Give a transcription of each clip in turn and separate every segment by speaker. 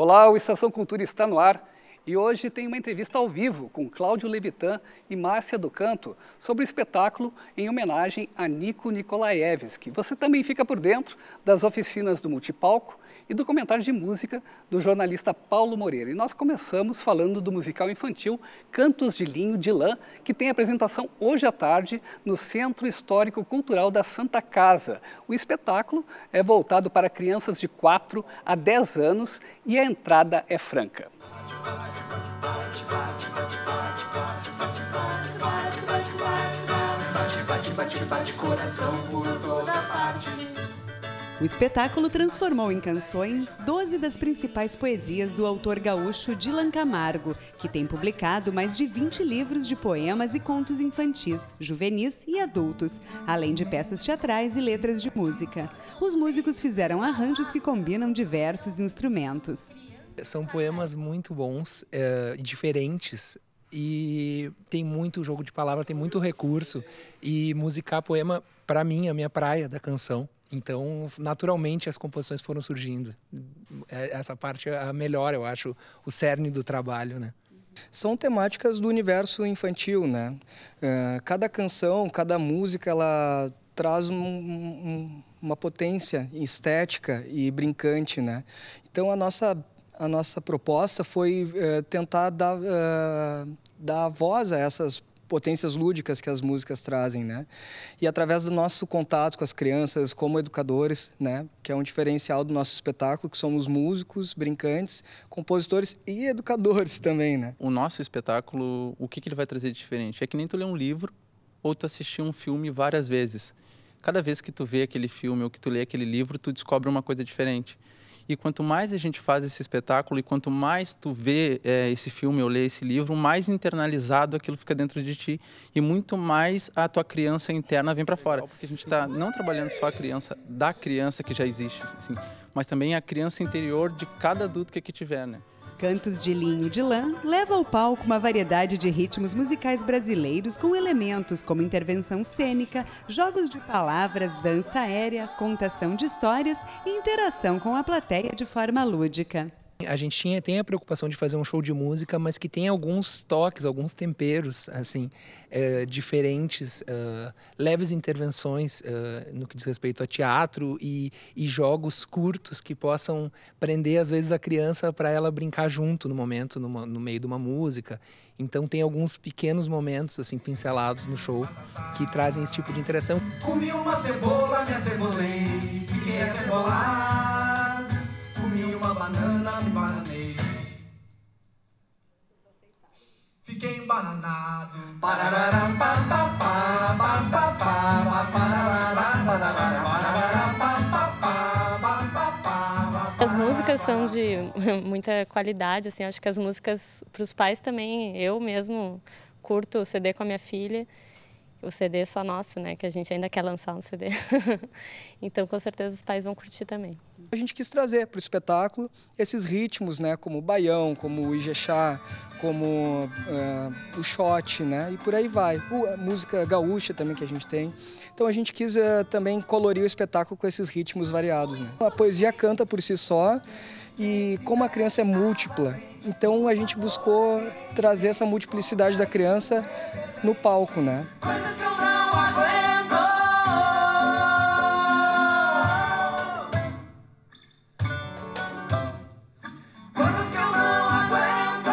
Speaker 1: Olá, o Estação Cultura está no ar e hoje tem uma entrevista ao vivo com Cláudio Levitan e Márcia do Canto sobre o espetáculo em homenagem a Nico Nikolaevski. Você também fica por dentro das oficinas do Multipalco e do comentário de música do jornalista Paulo Moreira. E nós começamos falando do musical infantil Cantos de Linho de Lã, que tem apresentação hoje à tarde no Centro Histórico Cultural da Santa Casa. O espetáculo é voltado para crianças de 4 a 10 anos e a entrada é franca.
Speaker 2: O espetáculo transformou em canções 12 das principais poesias do autor gaúcho Dylan Camargo, que tem publicado mais de 20 livros de poemas e contos infantis, juvenis e adultos, além de peças teatrais e letras de música. Os músicos fizeram arranjos que combinam diversos instrumentos.
Speaker 3: São poemas muito bons, diferentes, e tem muito jogo de palavra, tem muito recurso, e musicar poema, para mim, é a minha praia da canção. Então, naturalmente, as composições foram surgindo. Essa parte é a melhor, eu acho, o cerne do trabalho, né?
Speaker 4: São temáticas do universo infantil, né? Cada canção, cada música, ela traz uma potência estética e brincante, né? Então, a nossa proposta foi tentar dar voz a essas potências lúdicas que as músicas trazem, né? E através do nosso contato com as crianças como educadores, né? Que é um diferencial do nosso espetáculo, que somos músicos, brincantes, compositores e educadores também, né?
Speaker 5: O nosso espetáculo, o que ele vai trazer de diferente? É que nem tu ler um livro ou tu assistir um filme várias vezes. Cada vez que tu vê aquele filme ou que tu lê aquele livro, tu descobre uma coisa diferente. E quanto mais a gente faz esse espetáculo e quanto mais tu vê esse filme ou lê esse livro, mais internalizado aquilo fica dentro de ti e muito mais a tua criança interna vem para fora. Porque a gente está não trabalhando só a criança da criança que já existe, assim, mas também a criança interior de cada adulto que aqui tiver, né?
Speaker 2: Cantos de Linho de Lã leva ao palco uma variedade de ritmos musicais brasileiros com elementos como intervenção cênica, jogos de palavras, dança aérea, contação de histórias e interação com a plateia de forma lúdica.
Speaker 3: A gente tem a preocupação de fazer um show de música, mas que tem alguns toques, alguns temperos assim, diferentes, leves intervenções no que diz respeito a teatro e jogos curtos que possam prender, às vezes, a criança para ela brincar junto no momento, no meio de uma música. Então tem alguns pequenos momentos assim, pincelados no show que trazem esse tipo de interação.
Speaker 6: Comi uma cebola, me acebolei, fiquei acebolado. Comi uma banana, me bananei. Fiquei embananado.
Speaker 7: As músicas são de muita qualidade, assim, acho que as músicas para os pais também, eu mesmo curto o CD com a minha filha. O CD é só nosso, né? Que a gente ainda quer lançar um CD. Então, com certeza, os pais vão curtir também.
Speaker 4: A gente quis trazer para o espetáculo esses ritmos, né? Como o baião, como o ijexá, como o xote, né? E por aí vai. A música gaúcha também que a gente tem. Então, a gente quis também colorir o espetáculo com esses ritmos variados, né? A poesia canta por si só. E como a criança é múltipla, então a gente buscou trazer essa multiplicidade da criança no palco, né?
Speaker 6: Coisas que eu não aguento. Coisas que eu não aguento.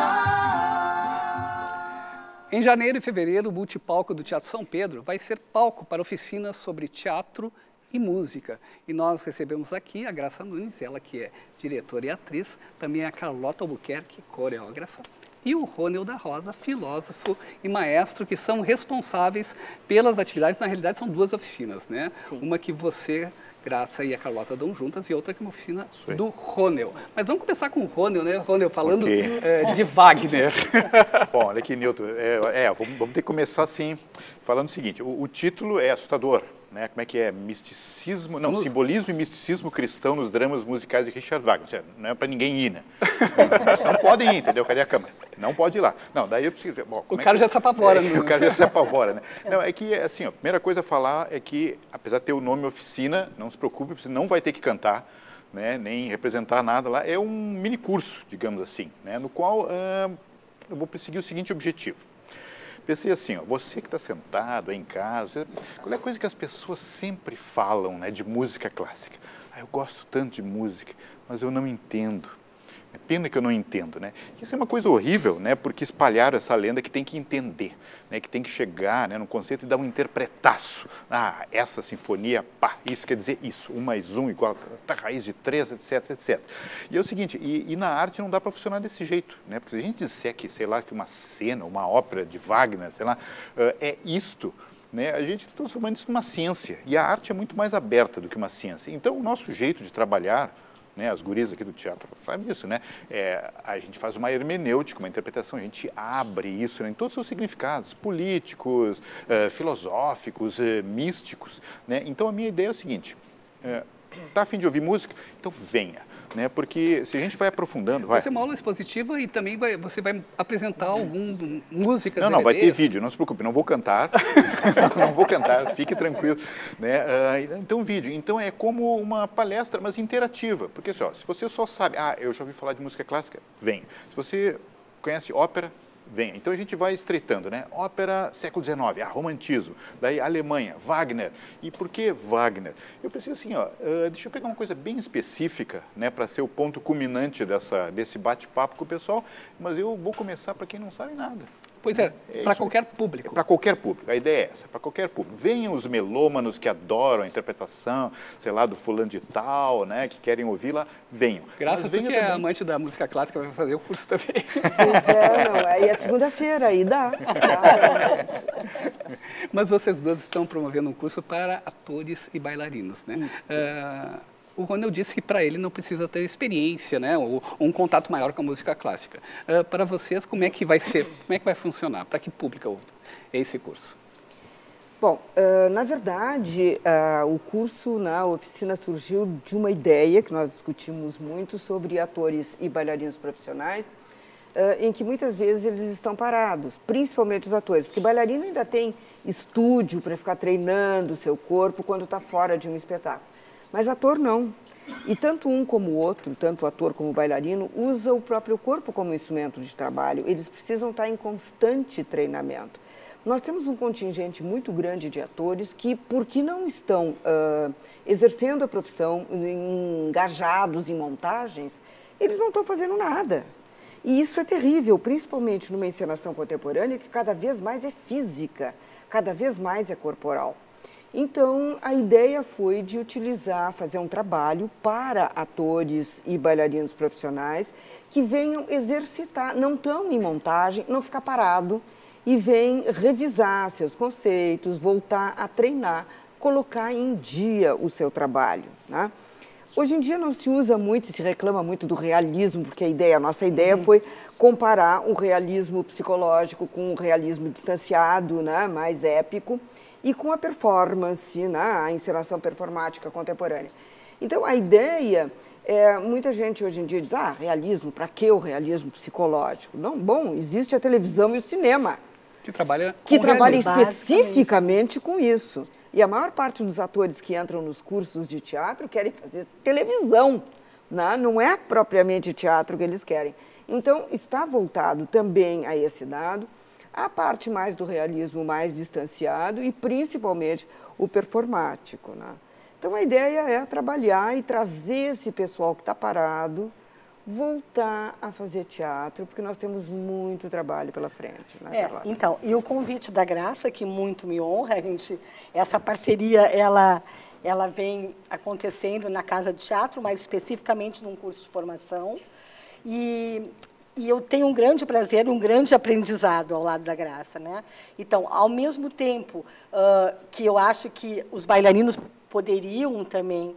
Speaker 1: Em janeiro e fevereiro, o Multipalco do Teatro São Pedro vai ser palco para oficinas sobre teatro e música. E nós recebemos aqui a Graça Nunes, ela que é diretora e atriz, também a Carlota Albuquerque, coreógrafa, e o Rônel da Rosa, filósofo e maestro, que são responsáveis pelas atividades. Na realidade, são duas oficinas, né? Sim. Uma que você, Graça e a Carlota dão juntas e outra que é uma oficina do Rônel. Mas vamos começar com o Rônel, né? Rônel, falando de Wagner.
Speaker 8: Bom, olha aqui, Nilton, vamos ter que começar assim, falando o seguinte, o título é assustador, né? Como é que é? Misticismo, não, simbolismo e misticismo cristão nos dramas musicais de Richard Wagner. Não é para ninguém ir, né? Não podem ir, entendeu? Cadê a câmera? Não pode ir lá. Não, daí eu preciso... Bom,
Speaker 1: o cara já se apavora.
Speaker 8: Né? O cara já se apavora, né? Não, é que, assim, a primeira coisa a falar é que, apesar de ter o nome oficina, não se preocupe, você não vai ter que cantar. né, nem representar nada lá. É um mini curso, digamos assim, né, no qual eu vou perseguir o seguinte objetivo. Pensei assim, ó, você que está sentado aí em casa, qual é a coisa que as pessoas sempre falam, né, de música clássica? Eu gosto tanto de música, mas eu não entendo. É pena que eu não entendo, né? Isso é uma coisa horrível, né? Porque espalharam essa lenda que tem que entender, né? Que tem que chegar, né, no conceito e dar um interpretaço. Ah, essa sinfonia, pá, isso quer dizer isso. 1 mais 1 igual a raiz de 3, etc, etc. E é o seguinte, e na arte não dá para funcionar desse jeito, né? Porque se a gente disser que, sei lá, que uma cena, uma ópera de Wagner, sei lá, é isto, né? A gente está transformando isso numa ciência. E a arte é muito mais aberta do que uma ciência. Então, o nosso jeito de trabalhar, né, as gurias aqui do teatro sabem isso, né? A gente faz uma hermenêutica, uma interpretação, a gente abre isso, né, em todos os seus significados, políticos, filosóficos, místicos, né? Então a minha ideia é o seguinte, tá a fim de ouvir música? Então venha, né? Porque se a gente vai aprofundando...
Speaker 1: Vai ser uma aula expositiva e também você vai apresentar algumas músicas.
Speaker 8: Não, vai ter vídeo, não se preocupe, não vou cantar, não vou cantar, fique tranquilo, né? Então vídeo, então é como uma palestra, mas interativa, porque assim, ó, se você só sabe, eu já ouvi falar de música clássica, venha. Se você conhece ópera, venha. Então a gente vai estreitando, né? Ópera século XIX, romantismo, daí Alemanha, Wagner. E por que Wagner? Eu pensei assim, ó, deixa eu pegar uma coisa bem específica, né, para ser o ponto culminante desse bate-papo com o pessoal, mas eu vou começar para quem não sabe nada.
Speaker 1: Pois é, para qualquer público.
Speaker 8: Para qualquer público, a ideia é essa, para qualquer público. Venham os melômanos que adoram a interpretação, sei lá, do fulano de tal, né, que querem ouvir lá, venham.
Speaker 1: Graças a Deus que é amante da música clássica, vai fazer o curso também.
Speaker 9: Pois não, aí é segunda-feira, aí dá.
Speaker 1: Mas vocês duas estão promovendo um curso para atores e bailarinos, né? O Ronald disse que para ele não precisa ter experiência, né, ou um contato maior com a música clássica. Para vocês, como é que vai ser? Como é que vai funcionar? Para que público é esse curso?
Speaker 9: Bom, na verdade, o curso, a oficina surgiu de uma ideia que nós discutimos muito sobre atores e bailarinos profissionais, em que muitas vezes eles estão parados, principalmente os atores, porque bailarino ainda tem estúdio para ficar treinando o seu corpo quando está fora de um espetáculo. Mas ator não. E tanto um como o outro, tanto o ator como o bailarino, usa o próprio corpo como instrumento de trabalho. Eles precisam estar em constante treinamento. Nós temos um contingente muito grande de atores que, porque não estão exercendo a profissão, engajados em montagens, eles não estão fazendo nada. E isso é terrível, principalmente numa encenação contemporânea que cada vez mais é física, cada vez mais é corporal. Então, a ideia foi de fazer um trabalho para atores e bailarinos profissionais que venham exercitar, não estão em montagem, não ficar parado e vem revisar seus conceitos, voltar a treinar, colocar em dia o seu trabalho, né? Hoje em dia não se usa muito, se reclama muito do realismo, porque a nossa ideia foi comparar o realismo psicológico com o realismo distanciado, né, mais épico, e com a performance, a encenação performática contemporânea. Então, a ideia muita gente hoje em dia diz, realismo, para que o realismo psicológico? Não, bom, existe a televisão e o cinema,
Speaker 1: que trabalha
Speaker 9: especificamente com isso. E a maior parte dos atores que entram nos cursos de teatro querem fazer televisão, né? Não é propriamente teatro que eles querem. Então, está voltado também a esse dado, a parte mais do realismo mais distanciado e principalmente o performático, né? Então a ideia é trabalhar e trazer esse pessoal que está parado, voltar a fazer teatro, porque nós temos muito trabalho pela frente, né, Carlota?
Speaker 10: Então, e o convite da Graça, que muito me honra, essa parceria, ela vem acontecendo na Casa de Teatro, mais especificamente num curso de formação, e eu tenho um grande prazer, um grande aprendizado ao lado da Graça, né? Então, ao mesmo tempo que eu acho que os bailarinos poderiam também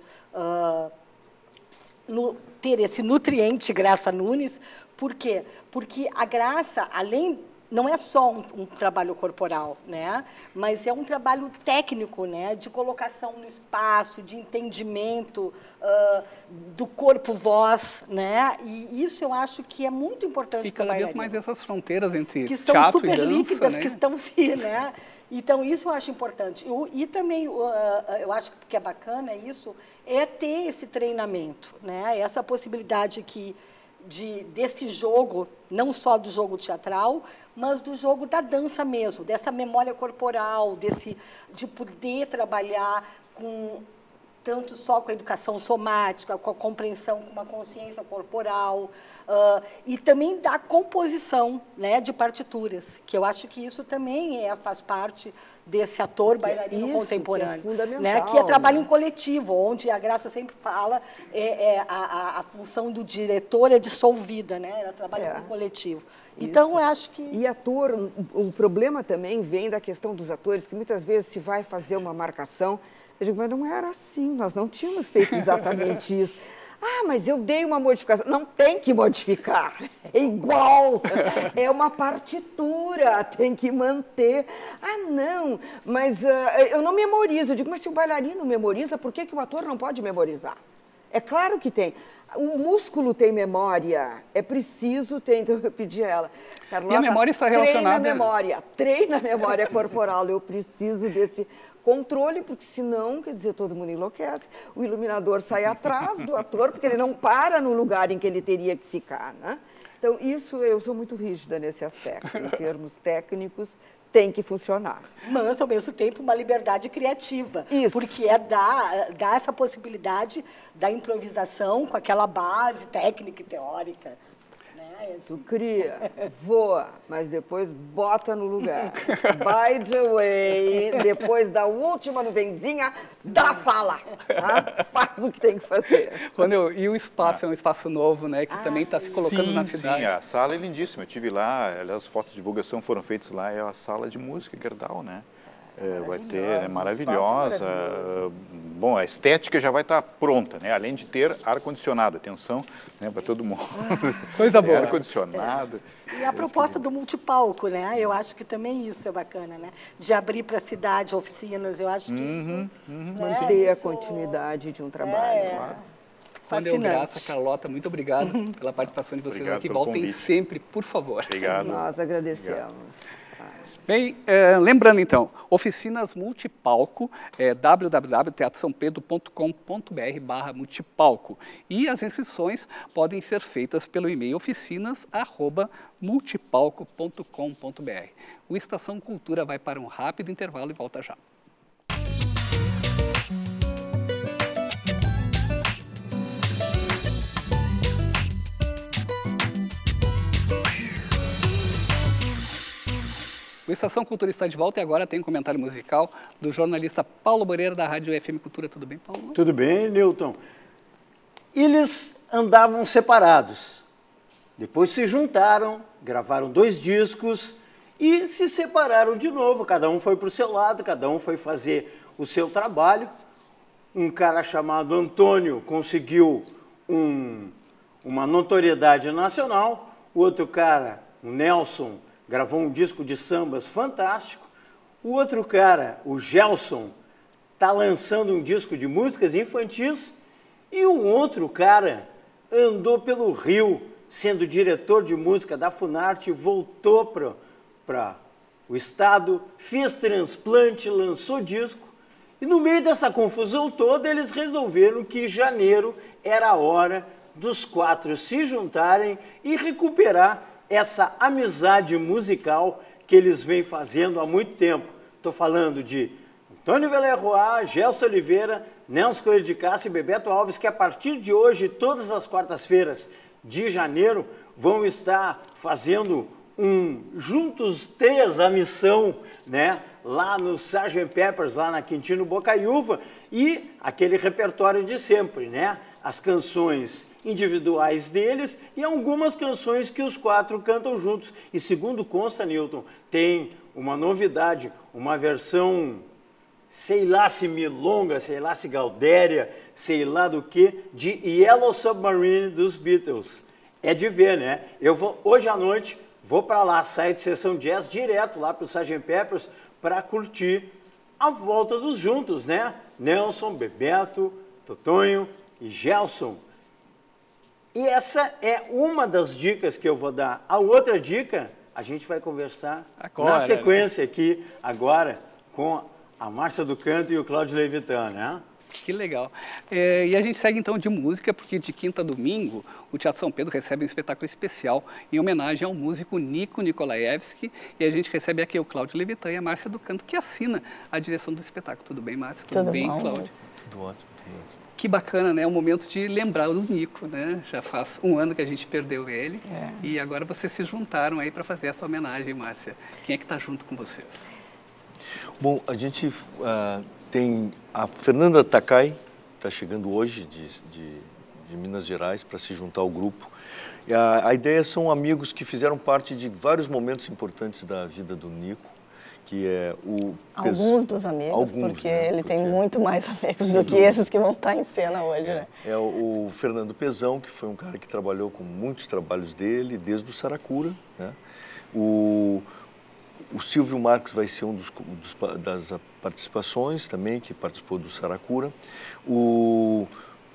Speaker 10: ter esse nutriente Graça Nunes, por quê? Porque a Graça, além não é só um trabalho corporal, né? Mas é um trabalho técnico, né? De colocação no espaço, de entendimento do corpo-voz, né? E isso eu acho que é muito importante para o bailarino.
Speaker 1: E cada vez mais essas fronteiras entre
Speaker 10: que são
Speaker 1: teatro
Speaker 10: super
Speaker 1: e dança,
Speaker 10: líquidas,
Speaker 1: né?
Speaker 10: que estão se, né? Então, isso eu acho importante. E também, eu acho que é bacana isso, é ter esse treinamento, né? Essa possibilidade desse jogo, não só do jogo teatral, mas do jogo da dança mesmo, dessa memória corporal, de poder trabalhar tanto só com a educação somática, com a compreensão, com uma consciência corporal, e também da composição, né, de partituras, que eu acho que isso também faz parte desse ator bailarino contemporâneo,
Speaker 9: que é fundamental,
Speaker 10: né, que é trabalho em coletivo, onde a Graça sempre fala a função do diretor é dissolvida, né, ela trabalha em coletivo. Então, eu acho que...
Speaker 9: E ator, o problema também vem da questão dos atores, que muitas vezes se vai fazer uma marcação, eu digo, mas não era assim, nós não tínhamos feito exatamente isso. Ah, mas eu dei uma modificação. Não tem que modificar, é igual, é uma partitura, tem que manter. Ah, não, mas eu não memorizo. Eu digo, mas se o bailarino memoriza, por que o ator não pode memorizar? É claro que tem. O músculo tem memória, é preciso ter, então eu pedi a ela, Carlota,
Speaker 1: e a memória está relacionada...
Speaker 9: treina a memória corporal, eu preciso desse controle, porque senão, quer dizer, todo mundo enlouquece, o iluminador sai atrás do ator, porque ele não para no lugar em que ele teria que ficar, né? Então, isso, eu sou muito rígida nesse aspecto, em termos técnicos, tem que funcionar.
Speaker 10: Mas, ao mesmo tempo, uma liberdade criativa.
Speaker 9: Isso.
Speaker 10: Porque dá essa possibilidade da improvisação com aquela base técnica e teórica. Né?
Speaker 9: Tu cria, voa, mas depois bota no lugar. By the way, depois da última nuvenzinha, dá fala. Tá? Faz o que tem que fazer.
Speaker 1: E o espaço é um espaço novo, né? Que também está se colocando na cidade.
Speaker 8: Sim, a sala é lindíssima. Eu estive lá, aliás, as fotos de divulgação foram feitas lá, é a sala de música Gerdau, né? Vai ter, é maravilhosa. Bom, a estética já vai estar pronta, né? Além de ter ar-condicionado, atenção, né, para todo mundo.
Speaker 1: Coisa boa.
Speaker 8: Ar-condicionado.
Speaker 10: E a proposta do multipalco, né? Eu acho que também isso é bacana, né? De abrir para a cidade oficinas, eu acho que isso...
Speaker 9: Manter a continuidade de um trabalho.
Speaker 8: Claro.
Speaker 1: Fascinante. Graça, Carlota, muito obrigado pela participação de vocês
Speaker 8: Obrigado
Speaker 1: aqui.
Speaker 8: pelo
Speaker 1: Voltem
Speaker 8: convite.
Speaker 1: Sempre, por favor.
Speaker 8: Obrigado.
Speaker 9: Nós agradecemos.
Speaker 8: Obrigado.
Speaker 1: Bem, lembrando então, oficinas multipalco, www.teatrosampedro.com.br/multipalco. E as inscrições podem ser feitas pelo e-mail oficinas@multipalco.com.br. O Estação Cultura vai para um rápido intervalo e volta já. O Estação Cultura está de volta e agora tem um comentário musical do jornalista Paulo Moreira, da Rádio FM Cultura. Tudo bem, Paulo?
Speaker 11: Tudo bem, Newton. Eles andavam separados. Depois se juntaram, gravaram 2 discos e se separaram de novo. Cada um foi para o seu lado, cada um foi fazer o seu trabalho. Um cara chamado Antônio conseguiu uma notoriedade nacional. O outro cara, o Nelson, gravou um disco de sambas fantástico. O outro cara, o Gelson, está lançando um disco de músicas infantis. E o outro cara andou pelo Rio, sendo diretor de música da Funarte, voltou para o estado, fez transplante, lançou disco. E no meio dessa confusão toda, eles resolveram que janeiro era a hora dos 4 se juntarem e recuperar essa amizade musical que eles vêm fazendo há muito tempo. Estou falando de Antônio Villeroy, Gelson Oliveira, Nelson Coelho de Castro e Bebeto Alves, que a partir de hoje, todas as quartas-feiras de janeiro, vão estar fazendo juntos 3 a missão, né? Lá no Sgt. Peppers, lá na Quintino Bocaiúva, e aquele repertório de sempre, né? As canções individuais deles e algumas canções que os 4 cantam juntos. E segundo consta, Newton, tem uma novidade, uma versão, sei lá se milonga, sei lá se gaudéria, sei lá do que, de Yellow Submarine dos Beatles. É de ver, né? Eu vou, hoje à noite, vou para lá, saio de Sessão Jazz direto lá para o Sgt. Peppers para curtir a volta dos juntos, né? Nelson, Bebeto, Totonho e Gelson. E essa é uma das dicas que eu vou dar. A outra dica, a gente vai conversar agora, na sequência, né? Aqui, agora, com a Márcia do Canto e o Cláudio Levitan, né?
Speaker 1: Que legal. E a gente segue então de música, porque de quinta a domingo o Teatro São Pedro recebe um espetáculo especial em homenagem ao músico Nico Nikolaevski, e a gente recebe aqui o Cláudio Levitan e a Márcia do Canto, que assina a direção do espetáculo. Tudo bem, Márcia? Tudo bem,
Speaker 12: bom,
Speaker 1: Cláudio?
Speaker 12: Tudo ótimo.
Speaker 1: Que bacana, né? É um momento de lembrar do Nico, né? Já faz um ano que a gente perdeu ele e agora vocês se juntaram aí para fazer essa homenagem, Márcia. Quem é que está junto com vocês?
Speaker 12: Bom, a gente tem a Fernanda Takai, está chegando hoje de Minas Gerais para se juntar ao grupo. E a ideia são amigos que fizeram parte de vários momentos importantes da vida do Nico, que é o...
Speaker 13: Alguns dos amigos, porque ele tem muito mais amigos do que esses que vão estar em cena hoje, né?
Speaker 12: É o Fernando Pezão, que foi um cara que trabalhou com muitos trabalhos dele, desde o Saracura, né? O Silvio Marques vai ser das participações também, que participou do Saracura. O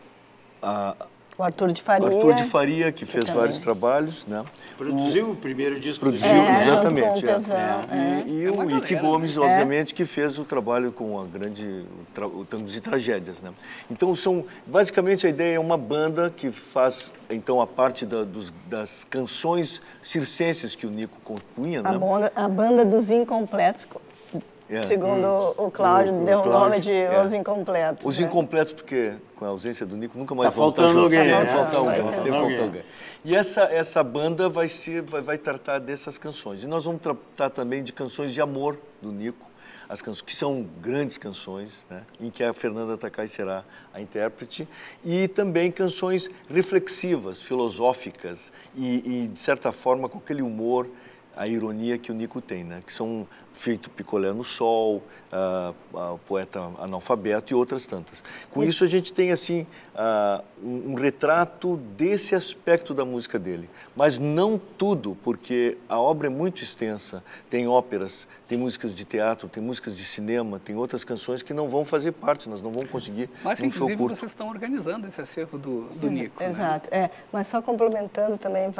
Speaker 13: Arthur de Faria.
Speaker 12: Arthur de Faria, que fez vários trabalhos, né?
Speaker 11: Produziu o primeiro disco.
Speaker 12: Produziu, exatamente. E o Ike Gomes, obviamente, que fez o trabalho com o Tangos e Tragédias, né? Então, basicamente, a ideia é uma banda que faz, então, a parte das canções circenses que o Nico compunha, né?
Speaker 13: A banda dos Incompletos. Segundo o Cláudio, deu o nome de Os Incompletos.
Speaker 12: Os Incompletos, porque com a ausência do Nico nunca mais
Speaker 11: faltando alguém.
Speaker 12: Falta alguém. E essa banda vai tratar dessas canções. E nós vamos tratar também de canções de amor do Nico, as canções que são grandes canções, né, em que a Fernanda Takai será a intérprete, e também canções reflexivas, filosóficas e de certa forma, com aquele humor, a ironia que o Nico tem, né, que são Feito Picolé no Sol, o Poeta Analfabeto e outras tantas. Com isso a gente tem assim um retrato desse aspecto da música dele, mas não tudo, porque a obra é muito extensa, tem óperas, tem músicas de teatro, tem músicas de cinema, tem outras canções que não vão fazer parte, nós não vamos conseguir
Speaker 1: mas,
Speaker 12: num show curto.
Speaker 1: Vocês estão organizando esse acervo do Nico.
Speaker 13: Exato,
Speaker 1: né?
Speaker 13: Mas só complementando também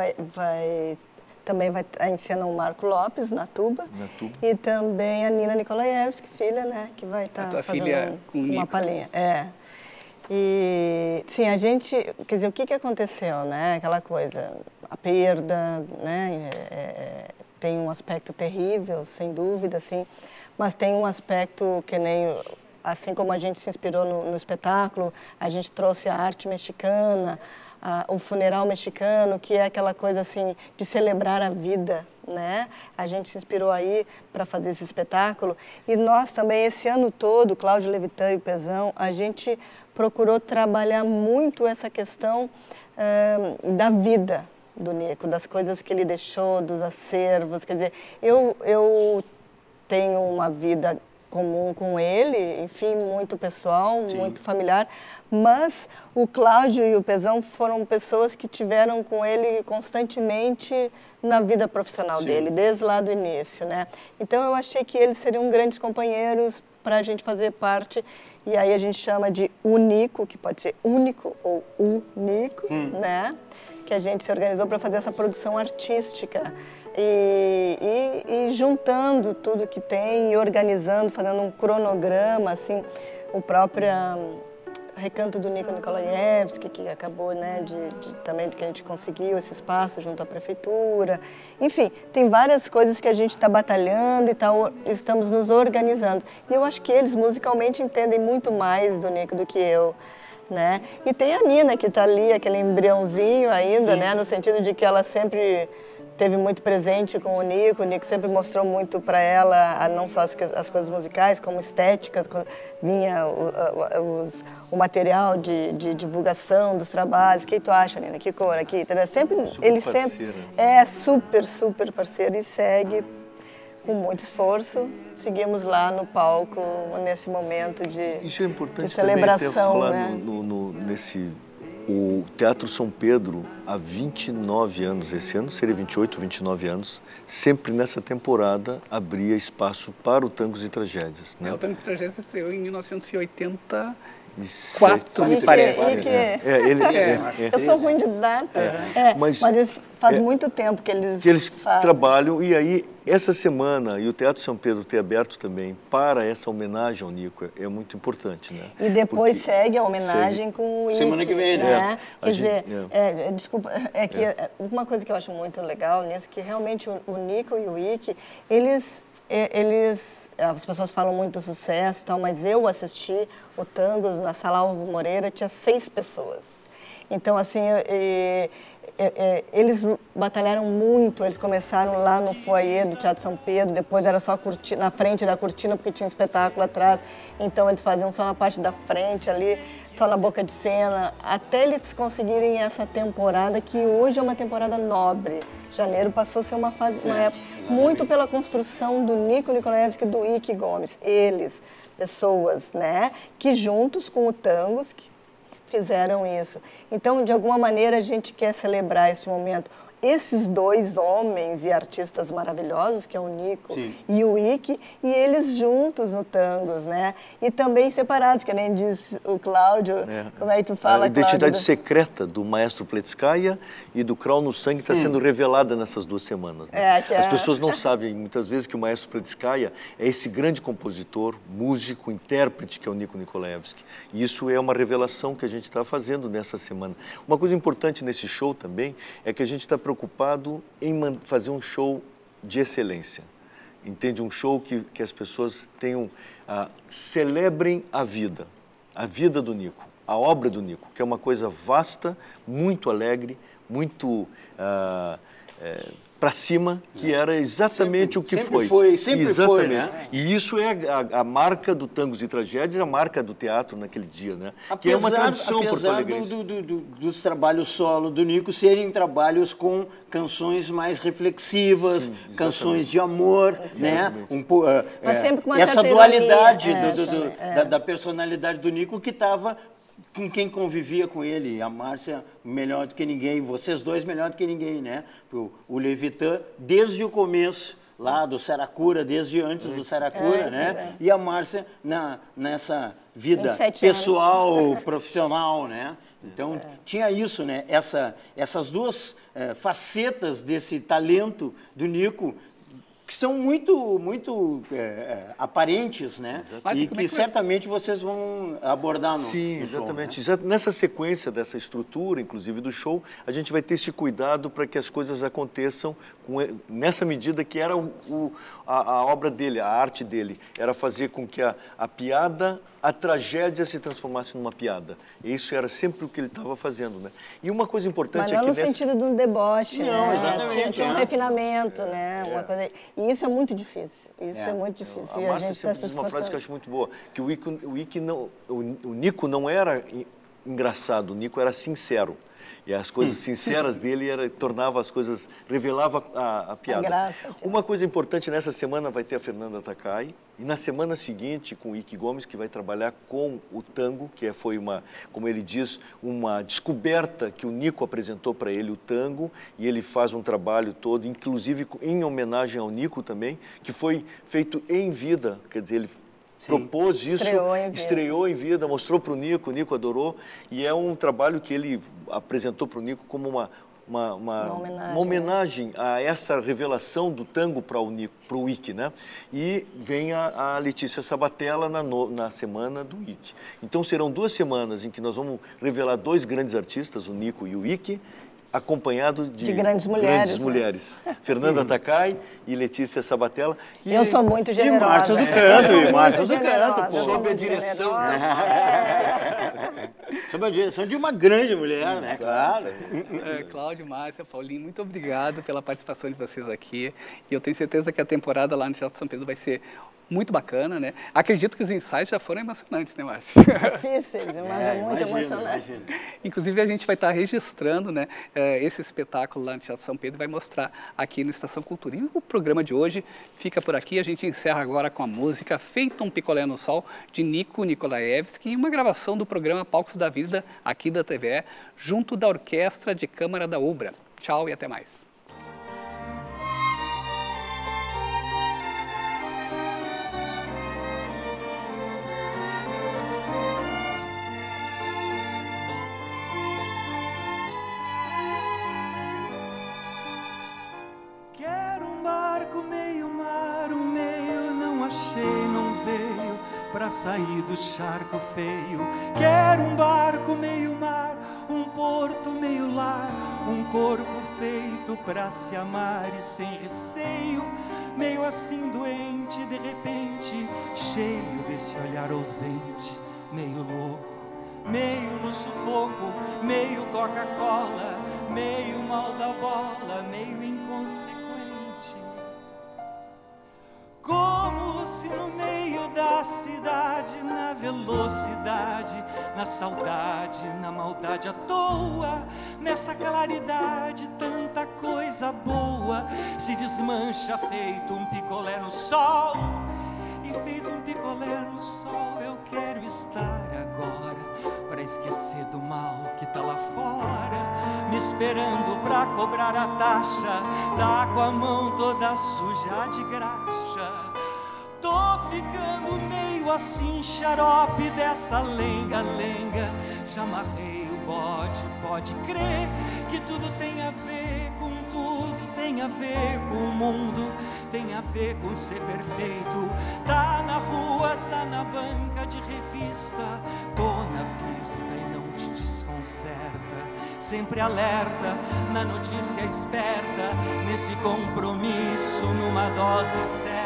Speaker 13: também vai em cena o Marco Lopes, na tuba. E também a Nina Nikolaevski, filha, né? Que vai estar fazendo uma palhinha. E, sim, a gente... Quer dizer, o que aconteceu, né? Aquela coisa, a perda, né? Tem um aspecto terrível, sem dúvida, assim. Mas tem um aspecto que nem... Assim como a gente se inspirou no espetáculo, a gente trouxe a arte mexicana, o funeral mexicano, que é aquela coisa assim de celebrar a vida, né? A gente se inspirou aí para fazer esse espetáculo. E nós também, esse ano todo, Cláudio Levitan e o Pezão, a gente procurou trabalhar muito essa questão da vida do Nico, das coisas que ele deixou, dos acervos. Quer dizer, eu tenho uma vida comum com ele, enfim, muito pessoal, muito familiar, mas o Cláudio e o Pezão foram pessoas que tiveram com ele constantemente na vida profissional dele, desde lá do início, né? Então eu achei que eles seriam grandes companheiros para a gente fazer parte, e aí a gente chama de Unico, que pode ser único ou unico, né? Que a gente se organizou para fazer essa produção artística. E juntando tudo que tem e organizando, fazendo um cronograma, assim, o próprio Recanto do Nico Nikolaevski, que acabou, né, também que a gente conseguiu esse espaço junto à prefeitura. Enfim, tem várias coisas que a gente está batalhando e estamos nos organizando. E eu acho que eles musicalmente entendem muito mais do Nico do que eu. Né? E tem a Nina, que está ali, aquele embriãozinho ainda, né, no sentido de que ela sempre teve muito presente com o Nico sempre mostrou muito para ela, não só as coisas musicais, como estéticas, quando vinha o material de divulgação dos trabalhos. O que tu acha, Nina? Que cor aqui? Ele sempre é super, super parceiro e segue com muito esforço. Seguimos lá no palco nesse momento de celebração.
Speaker 12: Isso é importante também ter falado,
Speaker 13: né?
Speaker 12: O Teatro São Pedro, há 29 anos, esse ano seria 28, 29 anos, sempre nessa temporada abria espaço para o Tangos e Tragédias. Né?
Speaker 1: O Tangos e Tragédias estreou em 1984, me parece.
Speaker 13: Eu sou ruim de data, mas faz muito tempo que eles
Speaker 12: trabalham, e aí essa semana, e o Teatro São Pedro ter aberto também para essa homenagem ao Nico é muito importante, né?
Speaker 13: E depois segue a homenagem com o Ike.
Speaker 11: Semana que vem, né?
Speaker 13: Quer dizer, desculpa, uma coisa que eu acho muito legal nisso, que realmente o Nico e o Ike, eles, as pessoas falam muito do sucesso e tal, mas eu assisti o Tangos na Sala Alvo Moreira, tinha 6 pessoas. Então, assim, eles batalharam muito, eles começaram lá no foyer do Teatro São Pedro, depois era só na frente da cortina, porque tinha um espetáculo atrás, então eles faziam só na parte da frente ali, só na boca de cena, até eles conseguirem essa temporada, que hoje é uma temporada nobre. Janeiro passou a ser uma época muito pela construção do Nico Nicolaevski e do Ike Gomes. Eles, pessoas, né, que juntos com o Tangos, que fizeram isso. Então, de alguma maneira, a gente quer celebrar esse momento. Esses 2 homens e artistas maravilhosos, que é o Nico e o Ike, e eles juntos no Tangos, né? E também separados, que nem diz o Cláudio. Como é que tu fala,
Speaker 12: a identidade
Speaker 13: Cláudio?
Speaker 12: Secreta do maestro Pletskaya e do Krau no Sangue está sendo revelada nessas 2 semanas. Né? As pessoas não sabem, muitas vezes, que o maestro Pletskaya é esse grande compositor, músico, intérprete, que é o Nico Nicolaevski. E isso é uma revelação que a gente está fazendo nessa semana. Uma coisa importante nesse show também é que a gente está preocupado em fazer um show de excelência. Entende? Um show que as pessoas tenham, celebrem a vida do Nico, a obra do Nico, que é uma coisa vasta, muito alegre, muito para cima, que era exatamente o que foi.
Speaker 11: Sempre foi, né?
Speaker 12: E isso é a marca do Tangos e Tragédias, a marca do teatro naquele dia, né?
Speaker 11: Apesar,
Speaker 12: que é uma tradição porto-alegrense.
Speaker 11: Dos trabalhos solo do Nico serem trabalhos com canções mais reflexivas, canções de amor, né?
Speaker 13: Mas sempre com uma
Speaker 11: essa dualidade da personalidade do Nico que estava com quem convivia com ele, a Márcia melhor do que ninguém, vocês 2 melhor do que ninguém, né? O Levitan, desde o começo, lá do Saracura, desde antes do Saracura, né? E a Márcia nessa vida pessoal, profissional, né? Então, tinha isso, né? Essas 2 facetas desse talento do Nico, que são muito aparentes, né? E que certamente vocês vão abordar no
Speaker 12: Sim,
Speaker 11: show,
Speaker 12: exatamente.
Speaker 11: Né?
Speaker 12: Nessa sequência dessa estrutura, inclusive do show, a gente vai ter esse cuidado para que as coisas aconteçam nessa medida que era a obra dele, a arte dele. Era fazer com que a piada, a tragédia se transformasse numa piada. Isso era sempre o que ele estava fazendo, né? E uma coisa importante
Speaker 13: Mas não no sentido de um deboche,
Speaker 11: não,
Speaker 13: né?
Speaker 11: exatamente.
Speaker 13: Tinha um refinamento, né? Uma coisa... E isso é muito difícil. Isso é muito difícil.
Speaker 12: A Márcia sempre diz uma frase que eu acho muito boa, que o Nico não era engraçado, o Nico era sincero. E as coisas sinceras dele tornava as coisas, revelava a piada.
Speaker 13: Graça,
Speaker 12: uma coisa importante, nessa semana vai ter a Fernanda Takai, e na semana seguinte com o Ike Gomes, que vai trabalhar com o tango, que foi como ele diz, uma descoberta que o Nico apresentou para ele, o tango, e ele faz um trabalho todo, inclusive em homenagem ao Nico também, que foi feito em vida, quer dizer, ele propôs isso, estreou em vida, mostrou para o Nico adorou, e é um trabalho que ele apresentou para o Nico como uma homenagem a essa revelação do tango para o Ike, né? E vem a Letícia Sabatella na semana do Ike. Então serão 2 semanas em que nós vamos revelar 2 grandes artistas, o Nico e o Ike, acompanhado de
Speaker 13: grandes mulheres.
Speaker 12: Né? Fernanda Takai e Letícia Sabatella.
Speaker 13: Eu sou muito generosa.
Speaker 11: E Márcia do Canto. Márcia do Canto.
Speaker 12: Sob a direção.
Speaker 11: Sob a direção de uma grande mulher, né? Claro.
Speaker 1: Cláudio, Márcia, Paulinho, muito obrigado pela participação de vocês aqui. E eu tenho certeza que a temporada lá no Teatro São Pedro vai ser muito bacana, né? Acredito que os ensaios já foram emocionantes, né, Márcia?
Speaker 13: Difíceis, mas é muito emocionante.
Speaker 1: Inclusive, a gente vai estar registrando, né, esse espetáculo lá no Teatro São Pedro e vai mostrar aqui no Estação Cultura. E o programa de hoje fica por aqui. A gente encerra agora com a música Feito um Picolé no Sol, de Nico Nikolaevski, uma gravação do programa Palcos da Vida, aqui da TVE, junto da Orquestra de Câmara da UBRA. Tchau e até mais.
Speaker 14: Pra sair do charco feio, quero um barco meio mar, um porto meio lar, um corpo feito pra se amar e sem receio, meio assim doente, de repente, cheio desse olhar ausente, meio louco, meio no sufoco, meio Coca-Cola, meio mal da bola, meio inconsequente. Como se no meio da cidade, na velocidade, na saudade, na maldade à toa, nessa claridade, tanta coisa boa se desmancha feito um picolé no sol. E feito um picolé no sol eu quero estar agora, pra esquecer do mal que tá lá fora, me esperando pra cobrar a taxa, tá com a mão toda suja de graxa. Tô ficando meio assim xarope dessa lenga-lenga, já amarrei o bode, pode crer que tudo tem a ver com tudo, tem a ver com o mundo, tem a ver com ser perfeito. Tá na rua, tá na banca de revista, tô na pista e não te desconcerta, sempre alerta, na notícia esperta, nesse compromisso, numa dose certa.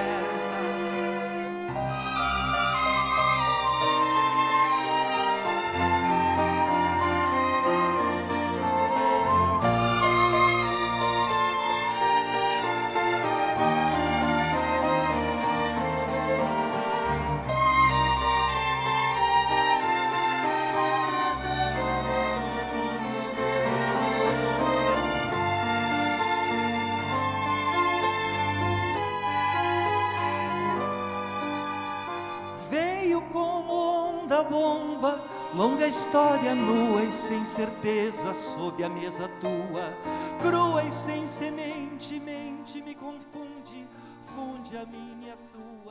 Speaker 14: Bomba, longa história nua e sem certeza sob a mesa tua, crua e sem semente, mente me confunde, funde a minha tua.